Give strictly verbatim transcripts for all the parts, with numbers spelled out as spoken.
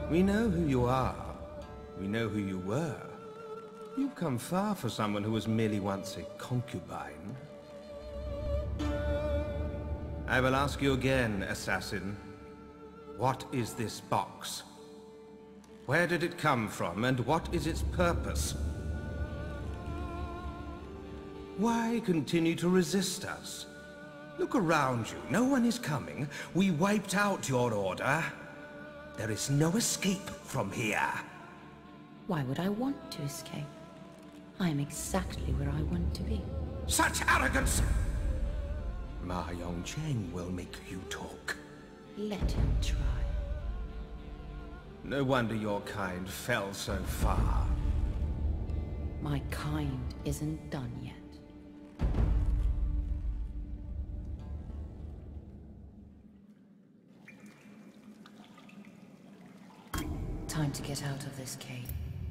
We know who you are. We know who you were. You've come far for someone who was merely once a concubine. I will ask you again, assassin. What is this box? Where did it come from, and what is its purpose? Why continue to resist us? Look around you. No one is coming. We wiped out your order. There is no escape from here. Why would I want to escape? I am exactly where I want to be. Such arrogance! Ma Yongcheng will make you talk. Let him try. No wonder your kind fell so far. My kind isn't done yet. Time to get out of this cave.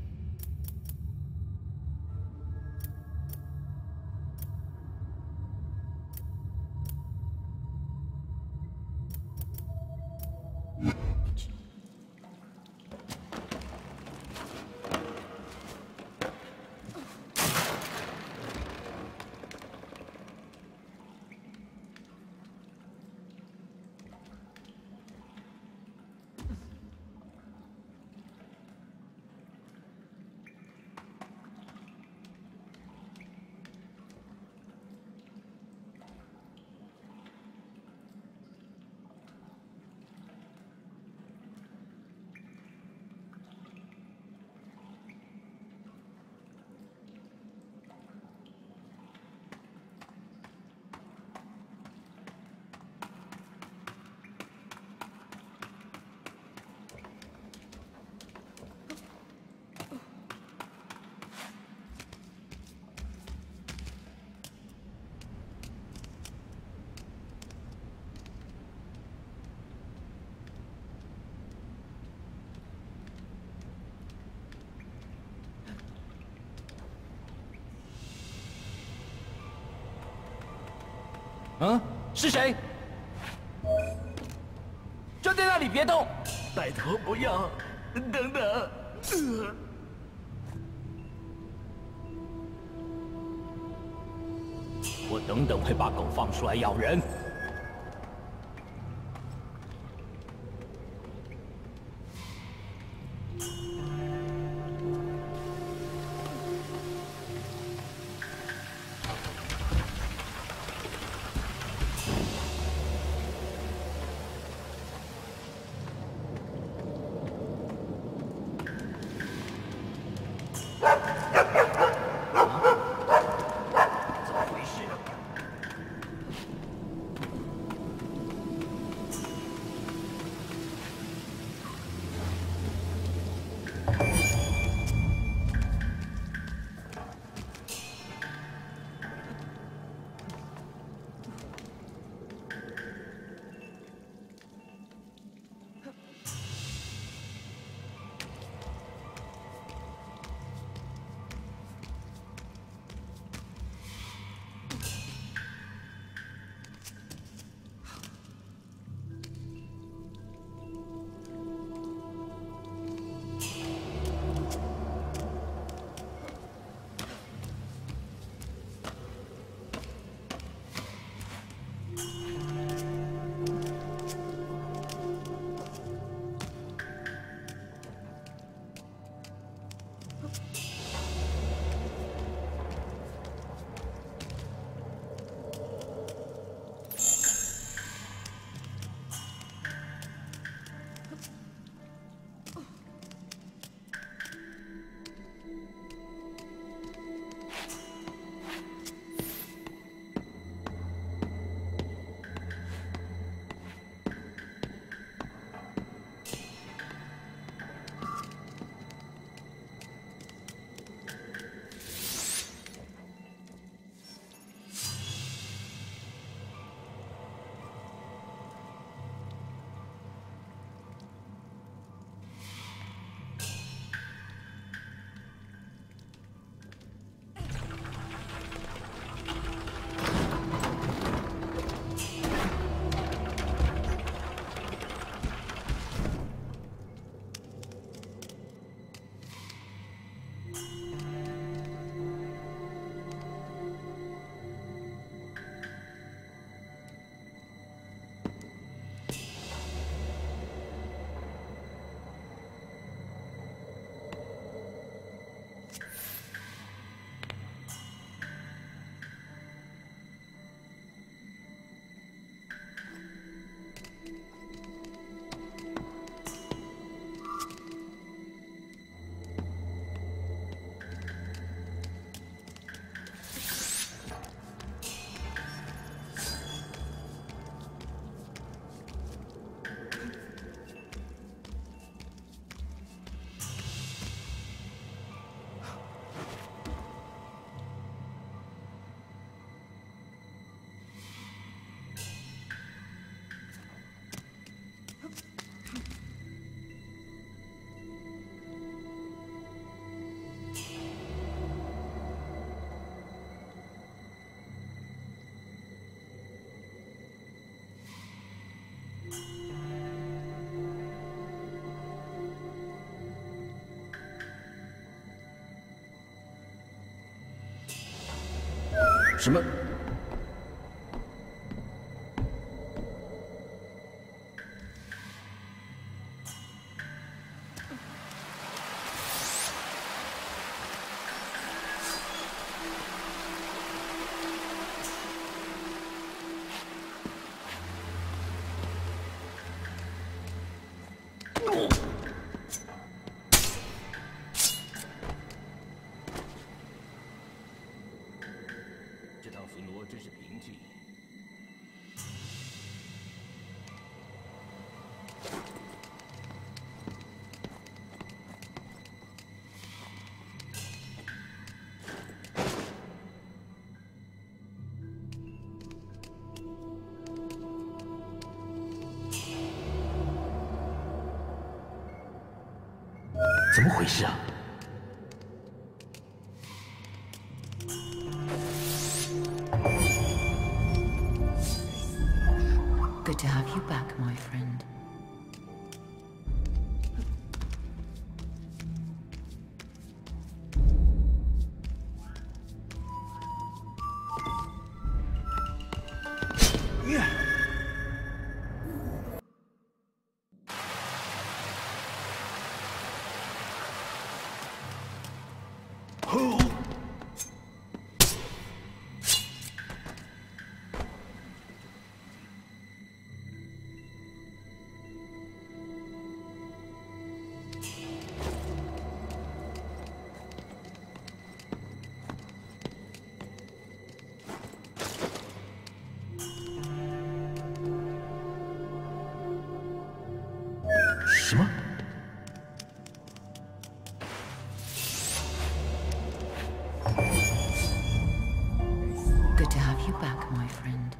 嗯，是谁？站在那里别动！ 拜托不要，等等。呃、 我等等会把狗放出来咬人。 什么？ 这趟巡逻真是平静。 怎么回事啊？ Good to have you back, my friend. Who? 什么？ Good to have you back, my friend.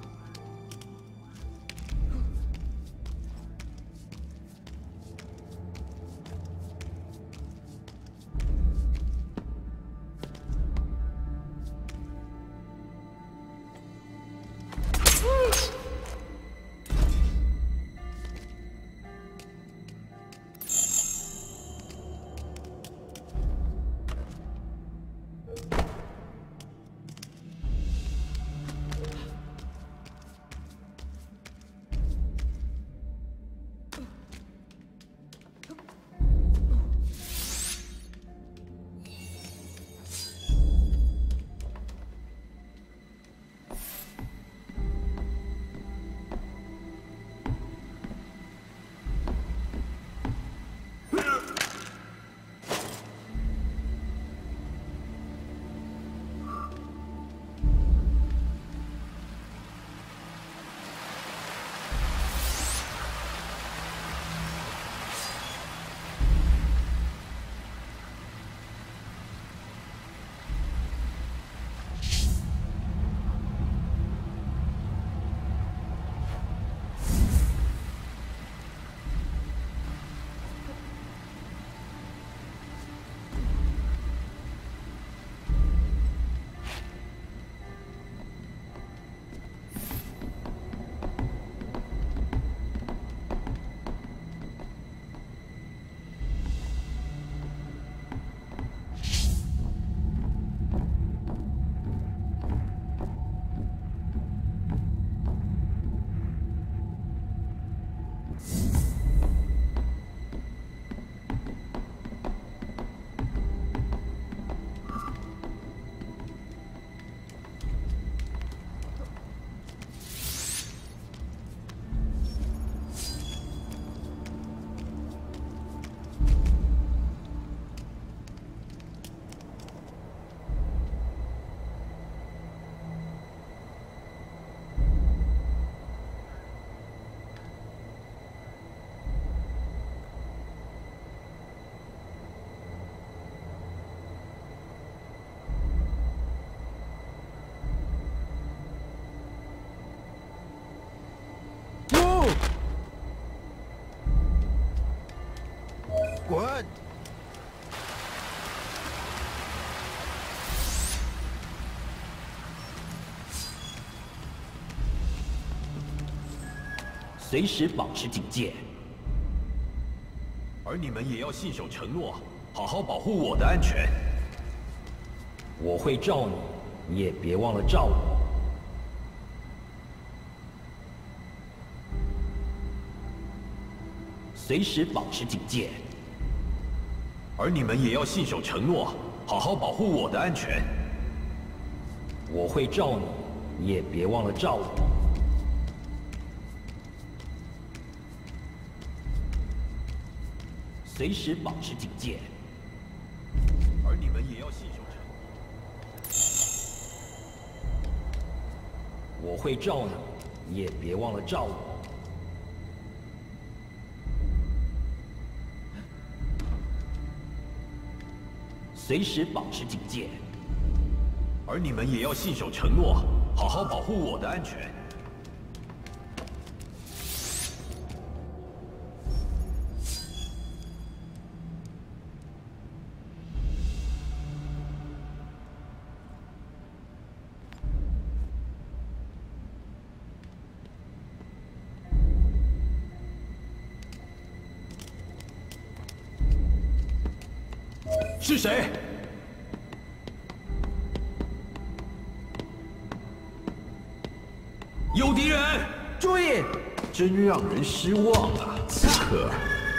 滚！ 随时保持警戒。 而你们也要信守承诺，好好保护我的安全。 我会照你你也别忘了照我。随时保持警戒。 而你们也要信守承诺，好好保护我的安全。 我会照你，你也别忘了照我。随时保持警戒。 而你们也要信守承诺。 我会照你，你也别忘了照我。随时保持警戒。 而你们也要信守承诺，好好保护我的安全。 是谁？有敌人！ 注意！真让人失望啊！ 可。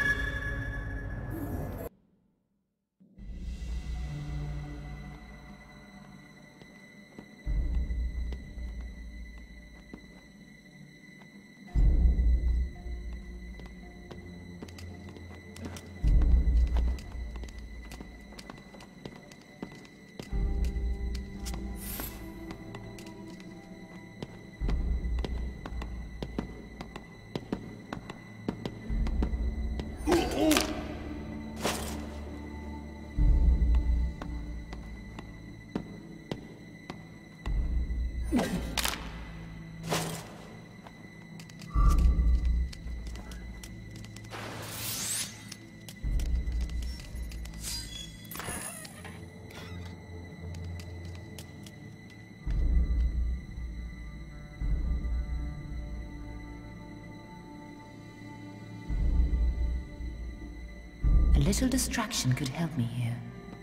A little distraction could help me here.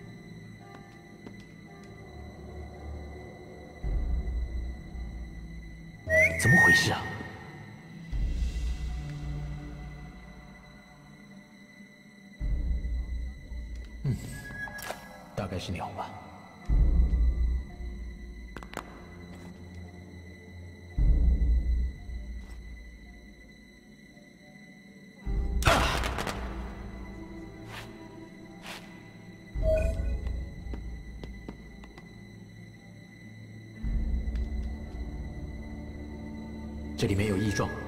怎么回事啊？嗯，大概是鸟吧。 这里面有异状。